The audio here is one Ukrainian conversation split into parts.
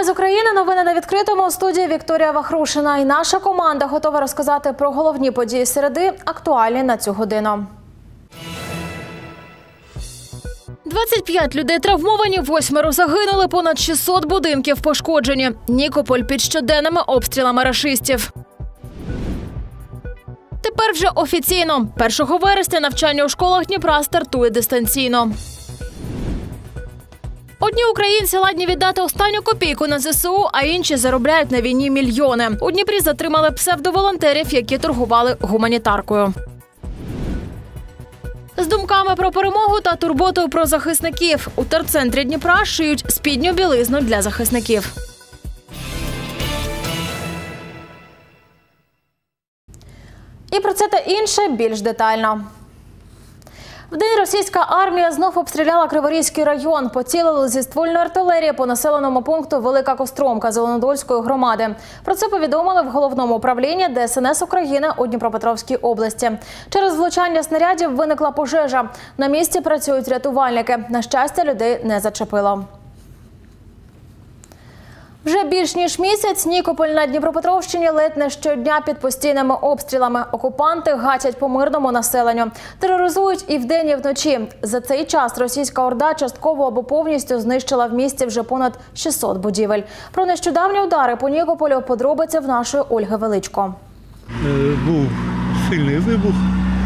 Ми з України. Новини на відкритому. У студії Вікторія Вахрушина. І наша команда готова розказати про головні події середи, актуальні на цю годину. 25 людей травмовані, 8 загинули, понад 600 будинків пошкоджені. Нікополь під щоденними обстрілами рашистів. Тепер вже офіційно. 1 вересня навчання у школах Дніпра стартує дистанційно. Одні українці ладні віддати останню копійку на ЗСУ, а інші заробляють на війні мільйони. У Дніпрі затримали псевдоволонтерів, які торгували гуманітаркою. З думками про перемогу та турботою про захисників. У терцентрі Дніпра шиють спідню білизну для захисників. І про це та інше більш детально. Вдень російська армія знов обстріляла Криворізький район. Поцілили зі ствольної артилерії по населеному пункту Велика Костромка Зеленодольської громади. Про це повідомили в Головному управлінні ДСНС України у Дніпропетровській області. Через влучання снарядів виникла пожежа. На місці працюють рятувальники. На щастя, людей не зачепило. Вже більш ніж місяць Нікополь на Дніпропетровщині ледь не щодня під постійними обстрілами. Окупанти гатять по мирному населенню. Тероризують і вдень, і вночі. За цей час російська орда частково або повністю знищила в місті вже понад 600 будівель. Про нещодавні удари по Нікополю подробиці в нашої Ольги Величко. Був сильний вибух.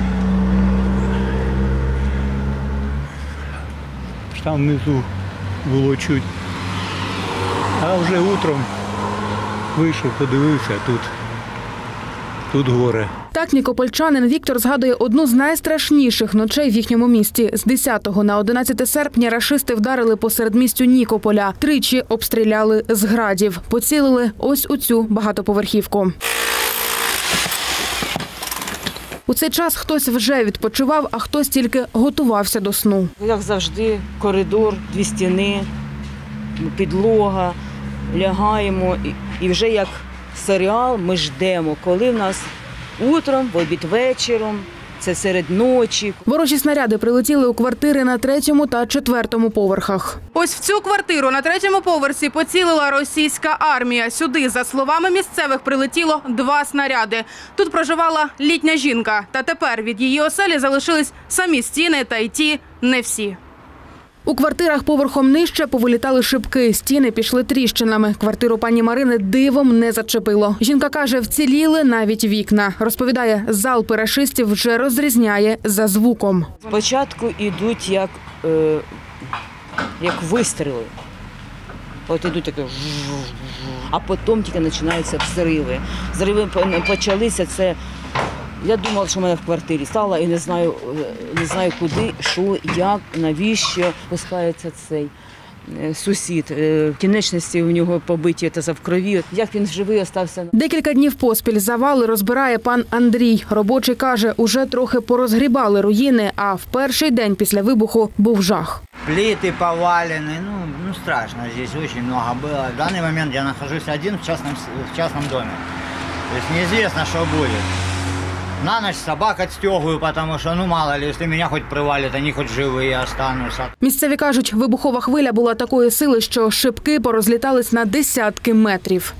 Там внизу було чуть. А вже утром вийшов, подивився, тут горе. Так нікопольчанин Віктор згадує одну з найстрашніших ночей в їхньому місті. З 10 на 11 серпня рашисти вдарили по середмістю Нікополя. Тричі обстріляли з градів. Поцілили ось у цю багатоповерхівку. У цей час хтось вже відпочивав, а хтось тільки готувався до сну. Як завжди, коридор, 2 стіни, підлога, лягаємо і вже як серіал ми ждемо, коли в нас утром, в обід вечором, це серед ночі. Ворожі снаряди прилетіли у квартири на 3-му та 4-му поверхах. Ось в цю квартиру на 3-му поверсі поцілила російська армія. Сюди, за словами місцевих, прилетіло 2 снаряди. Тут проживала літня жінка. Та тепер від її оселі залишились самі стіни, та й ті не всі. У квартирах поверхом нижче повилітали шибки, стіни пішли тріщинами. Квартиру пані Марини дивом не зачепило. Жінка каже, вціліли навіть вікна. Розповідає, залпи рашистів вже розрізняє за звуком. Спочатку йдуть як вистріли. От йдуть такі, а потім тільки починаються взриви. Взриви почалися, це... Я думала, що в мене в квартирі стала і не знаю куди, що, як, навіщо пускається цей сусід. Кінечності у нього побиті та в крові. Як він живий остався. Декілька днів поспіль завали розбирає пан Андрій. Робочий каже, уже трохи порозгрібали руїни, а в перший день після вибуху був жах. Плиты повалены, ну страшно, здесь очень много было. В данный момент я нахожусь один в частном доме. То есть неизвестно, что будет. На ночь собак отстегиваю, потому что, мало ли, если меня хоть привалит, они хоть живые останутся. Місцеві кажуть, вибухова хвиля була такої сили, що шибки порозлітались на десятки метрів.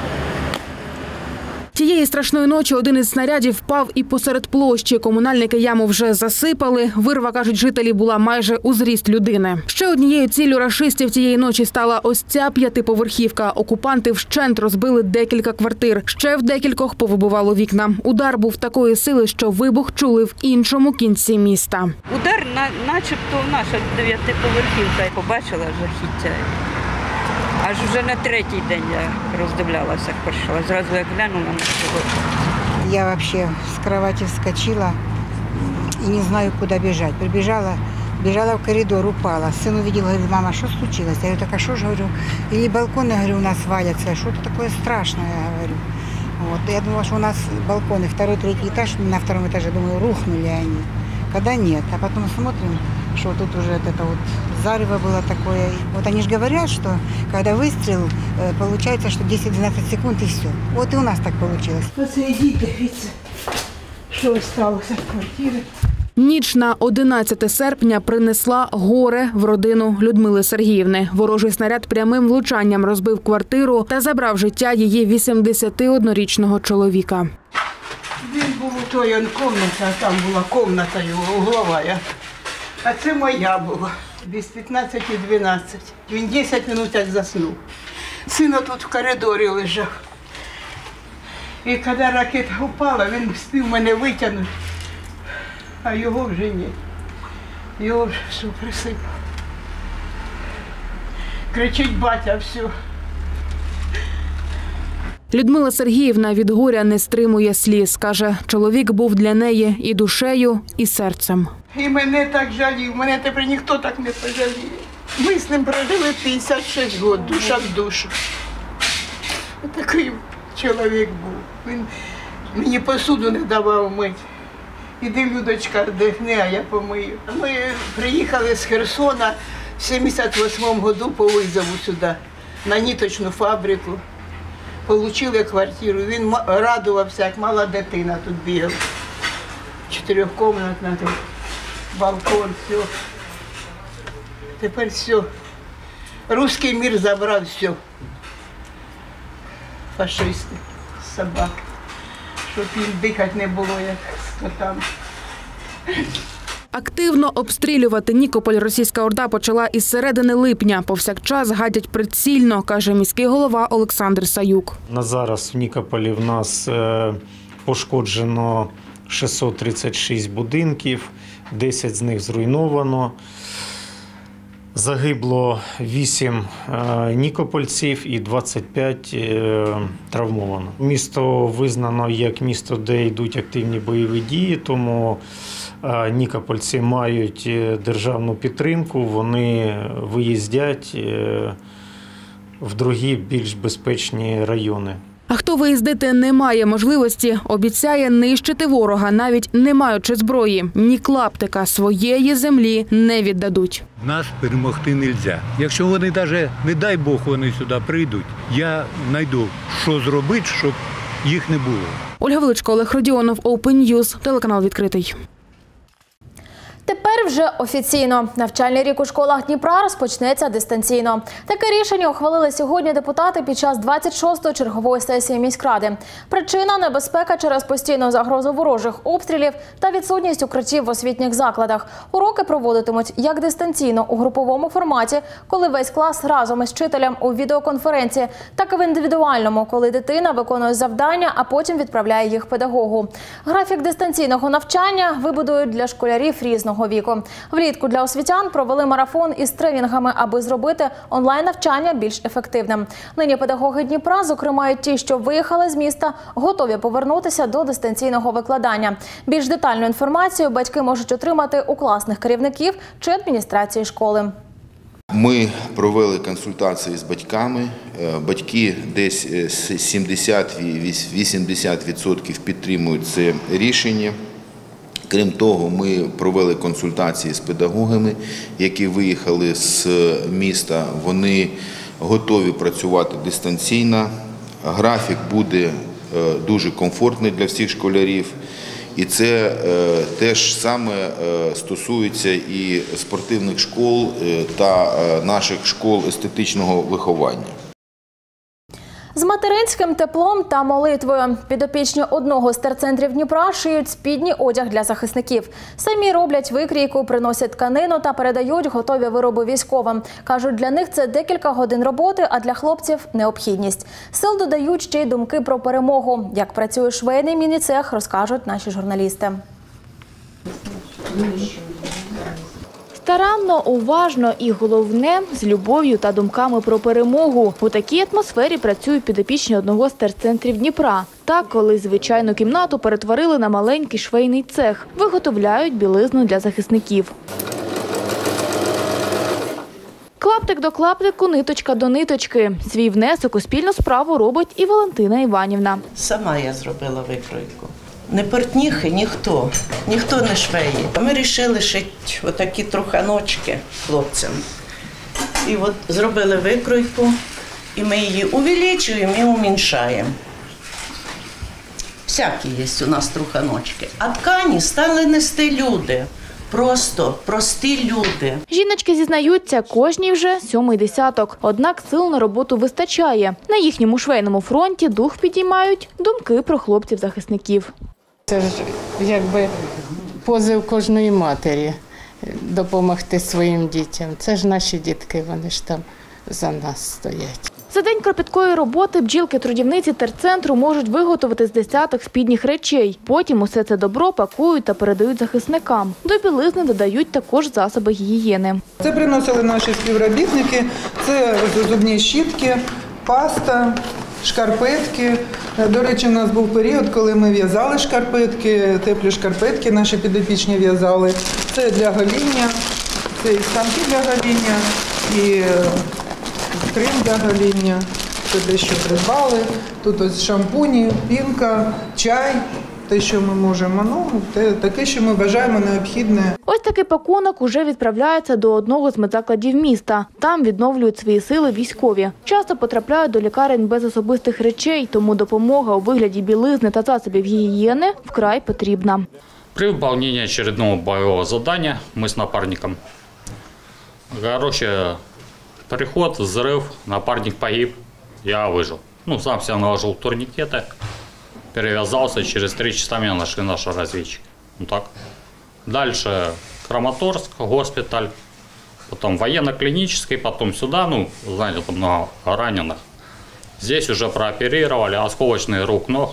Тієї страшної ночі один із снарядів впав і посеред площі. Комунальники яму вже засипали. Вирва, кажуть жителі, була майже у зріст людини. Ще однією ціллю рашистів тієї ночі стала ось ця 5-поверхівка. Окупанти вщент розбили декілька квартир. Ще в декількох повибивало вікна. Удар був такої сили, що вибух чули в іншому кінці міста. Удар начебто наша 9-поверхівка. Я побачила жахіття. Аж вже на 3-й день я роздивлялася, прийшла. Зразу як глянула на цього. Я вообще с кровати вскочила и не знаю, куда бежать. Бежала в коридор, упала. Сын увидел, говорит, мама, что случилось? Я говорю, так а что же, говорю, или балконы, говорю, у нас валятся, что-то такое страшное, говорю. Вот. Я думала, что у нас балконы, 2-й, 3-й этаж, на 2-м этаже, думаю, рухнули они. Когда нет, а потом смотрим, что тут уже это вот зарево было такое. Вот они же говорят, что когда выстрел, получается, что 10-12 секунд и все. Вот и у нас так получилось. Посреди, дивіться, що осталося в квартирі. Ніч на 11 серпня принесла горе в родину Людмили Сергіївни. Ворожий снаряд прямим влучанням розбив квартиру та забрав життя її 81-річного чоловіка. Він був у той кімнаті, а там була кімната його углова. А це моя була. Десь 15:12. Він 10 хвилин як заснув. Син тут в коридорі лежав. І коли ракета впала, він встиг мене витягнути, а його вже ні. Його вже все присипало. Кричить батя, все. Людмила Сергіївна від горя не стримує сліз. Каже, чоловік був для неї і душею, і серцем. І мене так жалів, мене тепер ніхто так не пожаліє. Ми з ним прожили 56 років, душа в душу. Такий чоловік був. Він мені посуду не давав мити. Іди, Людочка, дихни, а я помию. Ми приїхали з Херсона в 78-му году по визову сюди, на ниточну фабрику. Получили квартиру. Він радувався, як мала дитина тут бігав. 4-кімнатна, балкон, все. Тепер все. Руський мір забрав все. Фашисти, собаки. Щоб їм дихати не було, як скотам. Активно обстрілювати Нікополь російська орда почала із середини липня. Повсякчас гадять прицільно, каже міський голова Олександр Саюк. На зараз в Нікополі в нас пошкоджено 636 будинків, 10 з них зруйновано. Загибло 8 нікопольців і 25 травмовано. Місто визнано як місто, де йдуть активні бойові дії, тому нікопольці мають державну підтримку, вони виїздять в другі більш безпечні райони. А хто виїздити не має можливості, обіцяє нищити ворога, навіть не маючи зброї. Ні клаптика своєї землі не віддадуть. Нас перемогти не можна. Якщо вони навіть, не дай Бог, вони сюди прийдуть, я знайду, що зробити, щоб їх не було. Ольга Величко, Олег Родіонов, Open News, телеканал «Відкритий». Тепер вже офіційно. Навчальний рік у школах Дніпра розпочнеться дистанційно. Таке рішення ухвалили сьогодні депутати під час 26-ї чергової сесії міськради. Причина – небезпека через постійну загрозу ворожих обстрілів та відсутність укриттів в освітніх закладах. Уроки проводитимуть як дистанційно у груповому форматі, коли весь клас разом із вчителем у відеоконференції, так і в індивідуальному, коли дитина виконує завдання, а потім відправляє їх педагогу. Графік дистанційного навчання вибудують для школярів різного віку. Влітку для освітян провели марафон із тренінгами, аби зробити онлайн-навчання більш ефективним. Нині педагоги Дніпра, зокрема й ті, що виїхали з міста, готові повернутися до дистанційного викладання. Більш детальну інформацію батьки можуть отримати у класних керівників чи адміністрації школи. Ми провели консультації з батьками. Батьки десь 70-80% підтримують це рішення. Крім того, ми провели консультації з педагогами, які виїхали з міста. Вони готові працювати дистанційно. Графік буде дуже комфортний для всіх школярів. І це теж саме стосується і спортивних школ та наших школ естетичного виховання. З материнським теплом та молитвою підопічні одного з терцентрів Дніпра шиють спідній одяг для захисників. Самі роблять викрійку, приносять тканину та передають готові вироби військовим. Кажуть, для них це декілька годин роботи, а для хлопців – необхідність. Сил додають ще й думки про перемогу. Як працює швейний міні-цех, розкажуть наші журналісти. Старанно, уважно і, головне, з любов'ю та думками про перемогу. У такій атмосфері працюють підопічні одного з терцентрів Дніпра. Так, коли звичайну кімнату перетворили на маленький швейний цех. Виготовляють білизну для захисників. Клаптик до клаптику, ниточка до ниточки. Свій внесок у спільну справу робить і Валентина Іванівна. Сама я зробила викройку. Не портніхи, ніхто не швеє. Ми вирішили шити отакі труханочки хлопцям. І от зробили викройку, і ми її увеличуємо і уміншаємо. всякі є у нас труханочки. А ткані стали нести люди. Просто прості люди. Жіночки зізнаються, кожній вже 7-й десяток. Однак сил на роботу вистачає. На їхньому швейному фронті дух підіймають думки про хлопців-захисників. Це ж якби позив кожної матері допомогти своїм дітям. Це ж наші дітки, вони ж там за нас стоять. За день кропіткої роботи бджілки-трудівниці терцентру можуть виготовити з десяток спідніх речей. Потім усе це добро пакують та передають захисникам. До білизни додають також засоби гігієни. Це приносили наші співробітники, це зубні щітки, паста, шкарпетки. До речі, у нас був період, коли ми в'язали шкарпетки, теплі шкарпетки наші підопічні в'язали. Це для гоління, це і станки для гоління, і крем для гоління. Це те, що придбали. Тут ось шампуні, пінка, чай. Те, що ми можемо, таке, що ми вважаємо необхідне. Ось такий пакунок уже відправляється до одного з медзакладів міста. Там відновлюють свої сили військові. Часто потрапляють до лікарень без особистих речей, тому допомога у вигляді білизни та засобів гігієни вкрай потрібна. При выполнении очередного боевого задания мы с напарником, приход, взрыв, напарник погиб, я выжил. Сам себя наложил турникеты, перевязался, через 3 часа меня нашли наши разведчики. Так. Дальше Краматорск, госпиталь, потом военно-клинический, потом сюда, знаете, там много раненых. Здесь уже прооперировали, осколочный рук, ног,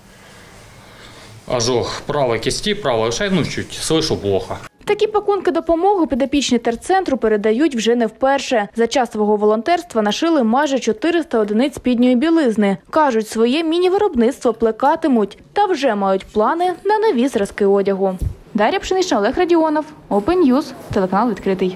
ожог правой кисти, правой шеи, чуть слышу плохо. Такі пакунки допомоги підопічні терцентру передають вже не вперше. За час свого волонтерства нашили майже 400 одиниць спідньої білизни. Кажуть, своє міні-виробництво плекатимуть та вже мають плани на нові зразки одягу. Дар'я Пшенична, Олег Радіонов, Open News, телеканал «Відкритий».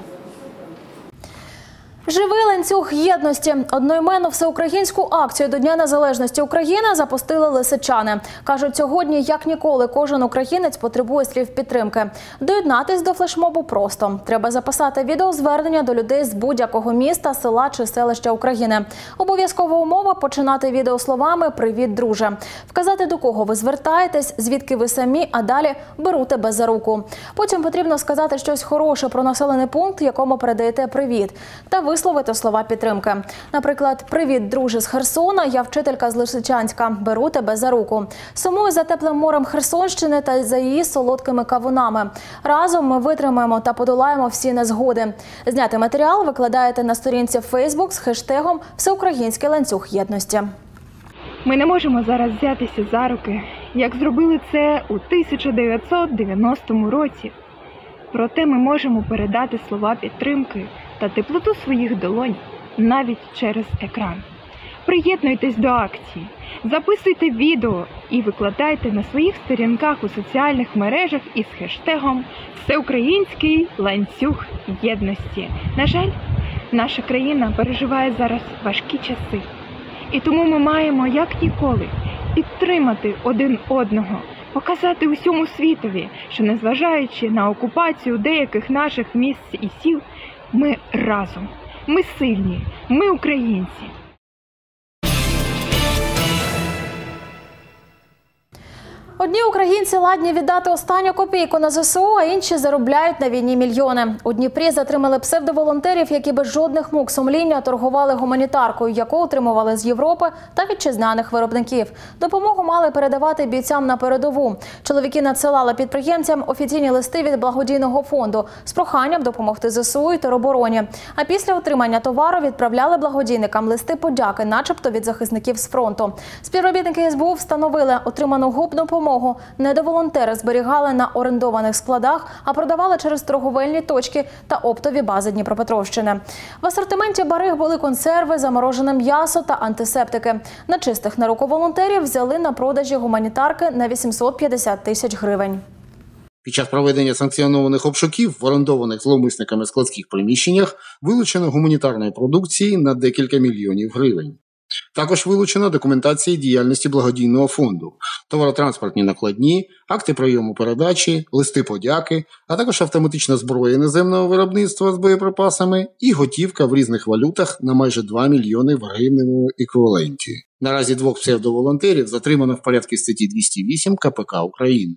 Живий ланцюг єдності. Одноіменну всеукраїнську акцію до Дня Незалежності України запустили лисичани. Кажуть, сьогодні, як ніколи, кожен українець потребує слів підтримки. Доєднатись до флешмобу просто. Треба записати відеозвернення до людей з будь-якого міста, села чи селища України. Обов'язкова умова – починати відео словами «Привіт, друже». Вказати, до кого ви звертаєтесь, звідки ви самі, а далі «Беру тебе за руку». Потім потрібно сказати щось хороше про населений пункт, якому передаєте привіт. Та висловити слова підтримки. Наприклад, «Привіт, друже з Херсона, я вчителька з Лисичанська, беру тебе за руку». Сумую за теплим морем Херсонщини та за її солодкими кавунами. Разом ми витримаємо та подолаємо всі незгоди. Зняти матеріал викладаєте на сторінці Facebook з хештегом «Всеукраїнський ланцюг єдності». Ми не можемо зараз взятися за руки, як зробили це у 1990 році. Проте ми можемо передати слова підтримки та теплоту своїх долонь навіть через екран. Приєднуйтесь до акції, записуйте відео і викладайте на своїх сторінках у соціальних мережах із хештегом «Всеукраїнський ланцюг єдності». На жаль, наша країна переживає зараз важкі часи. І тому ми маємо, як ніколи, підтримати один одного, показати усьому світові, що незважаючи на окупацію деяких наших міст і сіл, ми разом, ми сильні, ми українці. Одні українці ладні віддати останню копійку на ЗСУ, а інші заробляють на війні мільйони. У Дніпрі затримали псевдоволонтерів, які без жодних мук сумління торгували гуманітаркою, яку отримували з Європи та вітчизняних виробників. Допомогу мали передавати бійцям на передову. Чоловіки надсилали підприємцям офіційні листи від благодійного фонду з проханням допомогти ЗСУ і теробороні. А після отримання товару відправляли благодійникам листи подяки, начебто від захисників з фронту. Співробітники СБУ встановили, отриману губдопомогу недоволонтери зберігали на орендованих складах, а продавали через торговельні точки та оптові бази Дніпропетровщини. В асортименті бариг були консерви, заморожене м'ясо та антисептики. На чистих на руку волонтерів взяли на продажі гуманітарки на 850 тисяч гривень. Під час проведення санкціонованих обшуків в орендованих зловмисниками складських приміщеннях вилучено гуманітарної продукції на декілька мільйонів гривень. Також вилучено документація діяльності благодійного фонду, товаротранспортні накладні, акти прийому передачі, листи подяки, а також автоматична зброя іноземного виробництва з боєприпасами і готівка в різних валютах на майже 2 мільйони в гривневому еквіваленті. Наразі 2 псевдоволонтерів затримано в порядку статті 208 КПК України.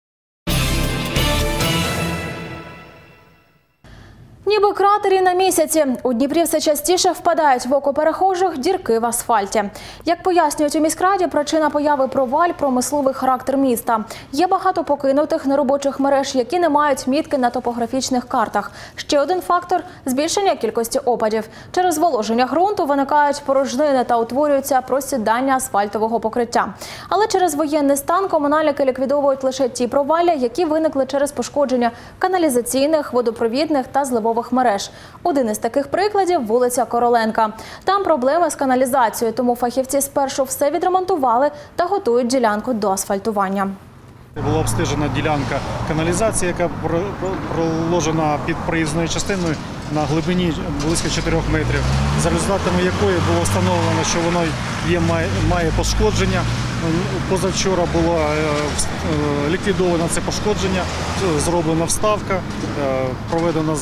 Ніби кратері на місяці. У Дніпрі все частіше впадають в око перехожих дірки в асфальті. Як пояснюють у міськраді, причина появи проваль – промисловий характер міста. Є багато покинутих неробочих мереж, які не мають мітки на топографічних картах. Ще один фактор – збільшення кількості опадів. Через зволоження ґрунту виникають порожнини та утворюється просідання асфальтового покриття. Але через воєнний стан комунальники ліквідовують лише ті провалля, які виникли через пошкодження каналізаційних, водопровідних та зливових мереж. Один із таких прикладів – вулиця Короленка. Там проблеми з каналізацією, тому фахівці спершу все відремонтували та готують ділянку до асфальтування. Була обстежена ділянка каналізації, яка проложена під проїзною частиною на глибині близько 4 метрів, за результатами якої було встановлено, що воно має пошкодження. Позавчора було ліквідовано це пошкодження, зроблена вставка, проведено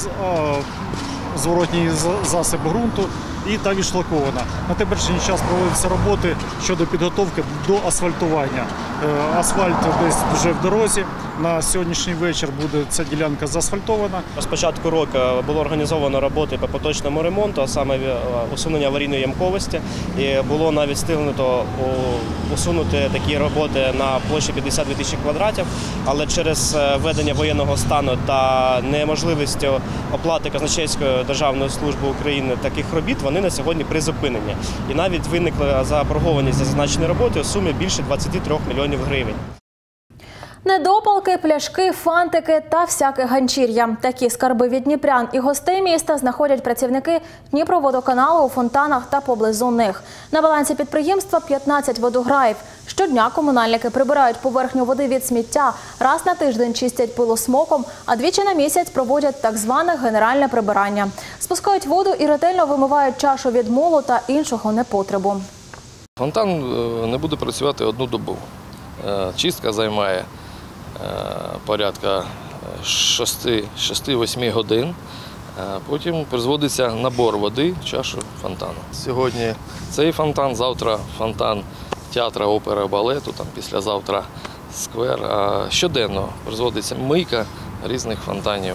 зворотній засіб ґрунту і та відшлакована. На теперішній час проводяться роботи щодо підготовки до асфальтування. Асфальт десь вже в дорозі. На сьогоднішній вечір буде ця ділянка заасфальтована. З початку року було організовано роботи по поточному ремонту, а саме усунення аварійної ямковості. І було навіть встигнуто усунути такі роботи на площі 52 тисячі квадратів. Але через введення воєнного стану та неможливістю оплати казначейської державної служби України таких робіт, вони на сьогодні призупинені. І навіть виникла заборгованість за зазначені роботи у сумі більше 23 мільйонів гривень. Недопалки, пляшки, фантики та всяке ганчір'я. Такі скарби від дніпрян і гостей міста знаходять працівники Дніпроводоканалу у фонтанах та поблизу них. На балансі підприємства 15 водограїв. Щодня комунальники прибирають поверхню води від сміття, раз на тиждень чистять пилосмоком, а двічі на місяць проводять так зване генеральне прибирання. Спускають воду і ретельно вимивають чашу від мулу та іншого непотребу. Фонтан не буде працювати 1 добу. Чистка займає порядка 6-8 годин. Потім призводиться набор води в чашу фонтану. Сьогодні цей фонтан, завтра фонтан театру, опери, балету, там післязавтра сквер. Щоденно призводиться мийка різних фонтанів.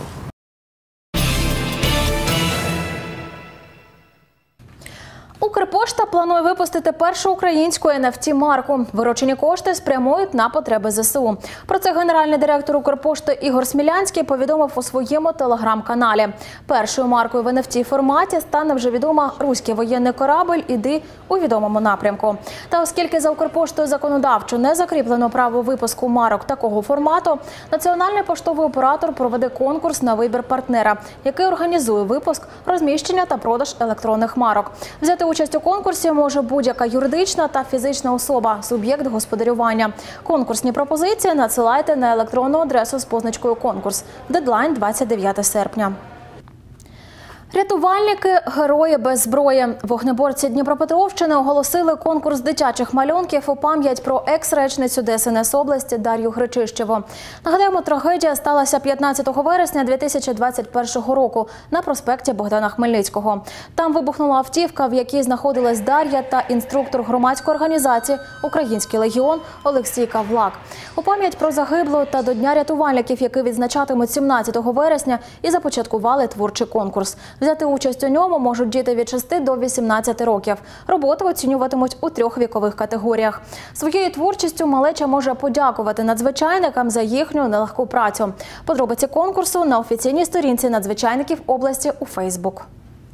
Укрпошта планує випустити першу українську NFT-марку. Виручені кошти спрямують на потреби ЗСУ. Про це генеральний директор Укрпошти Ігор Смілянський повідомив у своєму телеграм-каналі. Першою маркою в NFT-форматі стане вже відома «Руський воєнний корабль. Іди у відомому напрямку». Та оскільки за Укрпоштою законодавчо не закріплено право випуску марок такого формату, національний поштовий оператор проведе конкурс на вибір партнера, який організує випуск, розміщення та продаж електронних марок. Взяти участь у конкурсі може будь-яка юридична та фізична особа, суб'єкт господарювання. Конкурсні пропозиції надсилайте на електронну адресу з позначкою «Конкурс». Дедлайн – 29 серпня. Рятувальники – герої без зброї. Вогнеборці Дніпропетровщини оголосили конкурс дитячих малюнків у пам'ять про екс-речницю ДСНС області Дар'ю Гречищеву. Нагадаємо, трагедія сталася 15 вересня 2021 року на проспекті Богдана Хмельницького. Там вибухнула автівка, в якій знаходилась Дар'я та інструктор громадської організації «Український легіон» Олексій Кавлак. У пам'ять про загиблу та до Дня рятувальників, який відзначатимуть 17 вересня, і започаткували творчий конкурс. Взяти участь у ньому можуть діти від 6 до 18 років. Роботи оцінюватимуть у 3 вікових категоріях. Своєю творчістю малеча може подякувати надзвичайникам за їхню нелегку працю. Подробиці конкурсу на офіційній сторінці надзвичайників області у Фейсбук.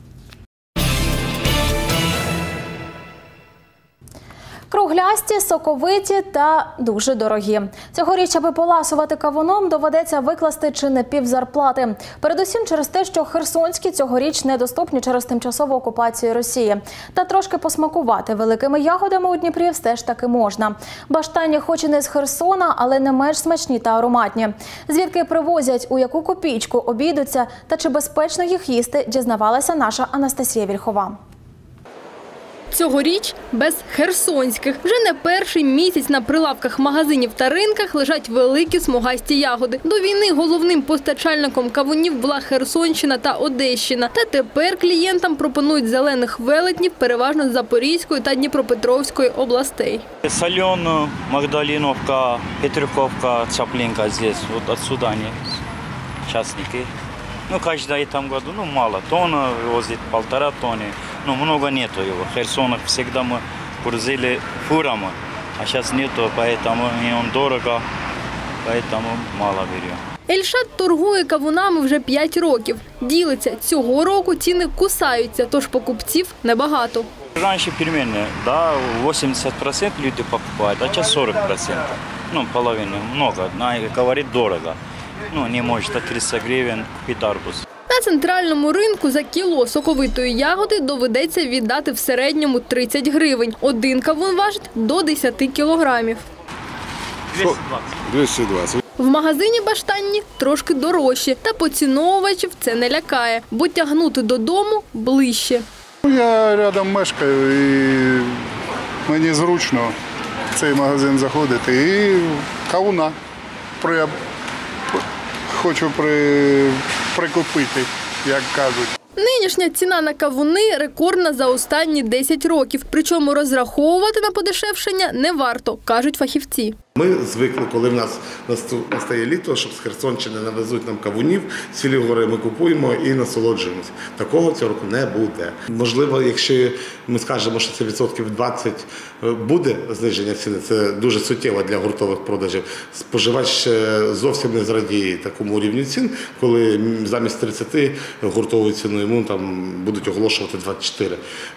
Круглясті, соковиті та дуже дорогі. Цьогоріч, аби поласувати кавуном, доведеться викласти чи не півзарплати. Передусім через те, що херсонські цьогоріч недоступні через тимчасову окупацію Росії. Та трошки посмакувати великими ягодами у Дніпрі все ж таки можна. Баштані хоч і не з Херсона, але не менш смачні та ароматні. Звідки привозять, у яку копійку обійдуться та чи безпечно їх їсти, дізнавалася наша Анастасія Вільхова. Цьогоріч без херсонських. Вже не перший місяць на прилавках магазинів та ринках лежать великі смугасті ягоди. До війни головним постачальником кавунів була Херсонщина та Одещина. Та тепер клієнтам пропонують зелених велетнів переважно з Запорізької та Дніпропетровської областей. Соленую, Магдалиновка, Петриковка, Цаплинка здесь, вот отсюда они, частники. Каждый там году, мало, тонна возит, 1,5 тонны, много нету его. В Херсонах всегда мы грузили фурами, а сейчас нету, поэтому он дорого, поэтому мало берем. Ельшат торгує кавунами вже 5 років. Ділиться, цього року ціни кусаються, тож покупців небагато. Раньше переменные, да, 80% люди покупают, а сейчас 40%. Половина, много, говорит дорого. Не может, 300 гривен купить арбуз. На центральному ринку за кіло соковитої ягоди доведеться віддати в середньому 30 гривень. Один кавун важить до 10 кілограмів. 220. В магазині баштанні трошки дорожче, та поціновувачів це не лякає, бо тягнути додому ближче. Я рядом мешкаю і мені зручно в цей магазин заходити. І кавуна хочу прикупити, як кажуть. Нинішня ціна на кавуни рекордна за останні 10 років. Причому розраховувати на подешевшення не варто, кажуть фахівці. Ми звикли, коли в нас настає літо, щоб з Херсонщини навезуть нам кавунів, з Філігори ми купуємо і насолоджуємося. Такого цього року не буде. Можливо, якщо ми скажемо, що це відсотків 20 буде зниження ціни, це дуже суттєво для гуртових продажів. Споживач зовсім не зрадіє такому рівню цін, коли замість 30 гуртовою ціною йому там будуть оголошувати 24.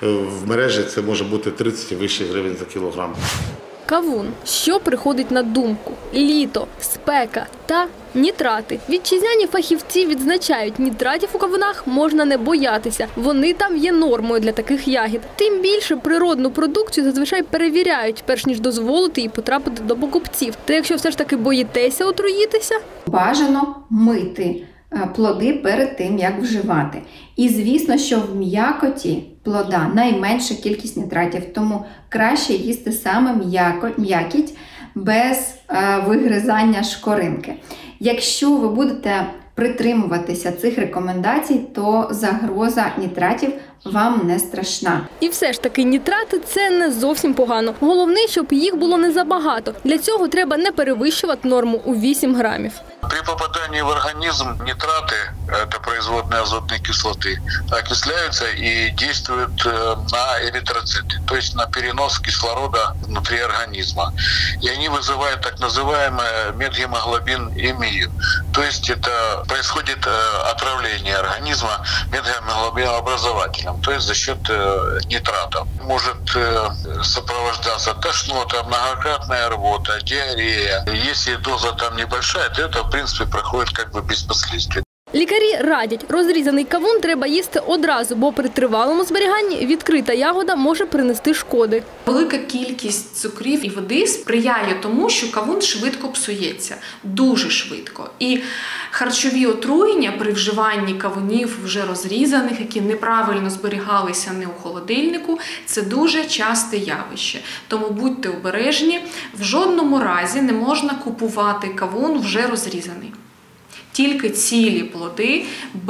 В мережі це може бути 30 і вище гривень за кілограм. Кавун. Що приходить на думку? Літо, спека та нітрати. Вітчизняні фахівці відзначають, нітратів у кавунах можна не боятися. Вони там є нормою для таких ягід. Тим більше природну продукцію зазвичай перевіряють, перш ніж дозволити їй потрапити до покупців. Та якщо все ж таки боїтеся отруїтися? Бажано мити плоди перед тим, як вживати. І звісно, що в м'якоті плода найменша кількість нітратів, тому краще їсти саме м'якіть без вигризання шкоринки. Якщо ви будете притримуватися цих рекомендацій, то загроза нітратів вам не страшна. І все ж таки нітрати – це не зовсім погано. Головне, щоб їх було не забагато. Для цього треба не перевищувати норму у 8 грамів. При попадании в организм нитраты, это производные азотной кислоты, окисляются и действуют на эритроциты, то есть на перенос кислорода внутри организма. И они вызывают так называемый медгемоглобинемию. То есть это происходит отравление организма медгемоглобинообразователем, то есть за счет нитратов. Может сопровождаться тошнота, многократная рвота, диарея. Если доза там небольшая, то это в принципе проходит как бы без последствий. Лікарі радять, розрізаний кавун треба їсти одразу, бо при тривалому зберіганні відкрита ягода може принести шкоди. Велика кількість цукрів і води сприяє тому, що кавун швидко псується, дуже швидко. І харчові отруєння при вживанні кавунів вже розрізаних, які неправильно зберігалися не у холодильнику, це дуже часте явище. Тому будьте обережні, в жодному разі не можна купувати кавун вже розрізаний. Тільки цілі плоди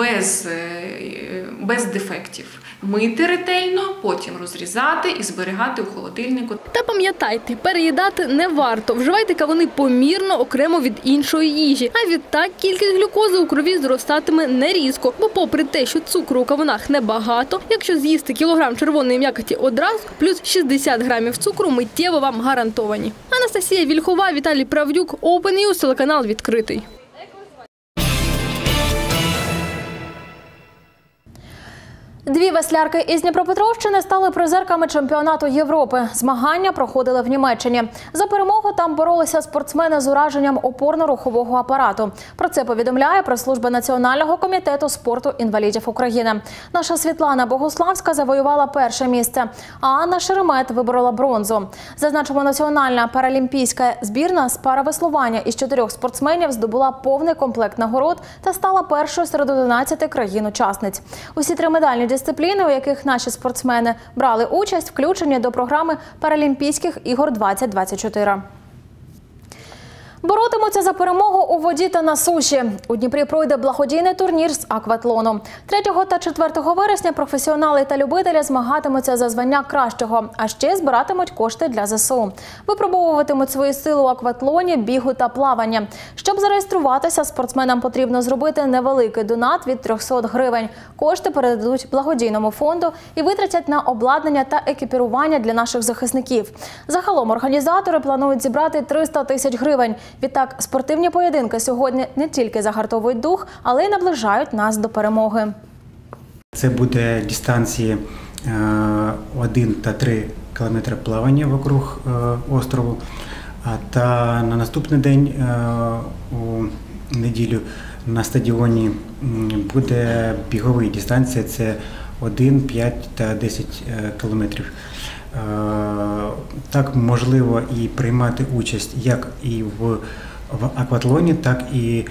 без дефектів. Мити ретельно, потім розрізати і зберігати у холодильнику. Та пам'ятайте, переїдати не варто. Вживайте кавуни помірно, окремо від іншої їжі. А відтак кількість глюкози у крові зростатиме не різко. Бо попри те, що цукру у кавунах небагато, якщо з'їсти кілограм червоної м'якоті одразу, плюс 60 грамів цукру миттєво вам гарантовані. Анастасія Вільхова, Віталій Правдюк, Open News, телеканал «Відкритий». Дві веслярки із Дніпропетровщини стали призерками чемпіонату Європи. Змагання проходили в Німеччині. За перемогу там боролися спортсмени з ураженням опорно-рухового апарату. Про це повідомляє прес-служба Національного комітету спорту інвалідів України. Наша Світлана Богуславська завоювала перше місце, а Анна Шеремет виборола бронзу. Зазначимо, національна паралімпійська збірна з паравеслування із 4 спортсменів здобула повний комплект нагород та стала першою серед 11 країн-учасниць. Усі 3 медальні дисципліни, у яких наші спортсмени брали участь, включені до програми Паралімпійських ігор 2024. Боротимуться за перемогу у воді та на суші. У Дніпрі пройде благодійний турнір з акватлону. 3 та 4 вересня професіонали та любителі змагатимуться за звання кращого, а ще збиратимуть кошти для ЗСУ. Випробовуватимуть свої сили у акватлоні, бігу та плаванні. Щоб зареєструватися, спортсменам потрібно зробити невеликий донат від 300 гривень. Кошти передадуть благодійному фонду і витратять на обладнання та екіпірування для наших захисників. Загалом організатори планують зібрати 300 тисяч гривень. Відтак, спортивні поєдинки сьогодні не тільки загартовують дух, але й наближають нас до перемоги. Це буде дистанції 1 та 3 кілометри плавання вокруг острову. Та на наступний день, у неділю, на стадіоні буде бігові дистанції. Це 1, 5 та 10 кілометрів. Так можливо і приймати участь як і в акватлоні, так і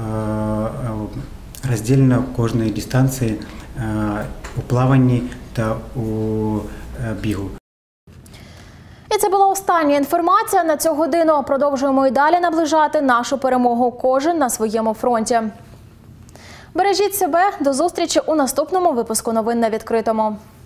роздільно кожної дистанції у плаванні та у бігу. І це була остання інформація на цю годину. Продовжуємо і далі наближати нашу перемогу, кожен на своєму фронті. Бережіть себе, до зустрічі у наступному випуску новин на відкритому.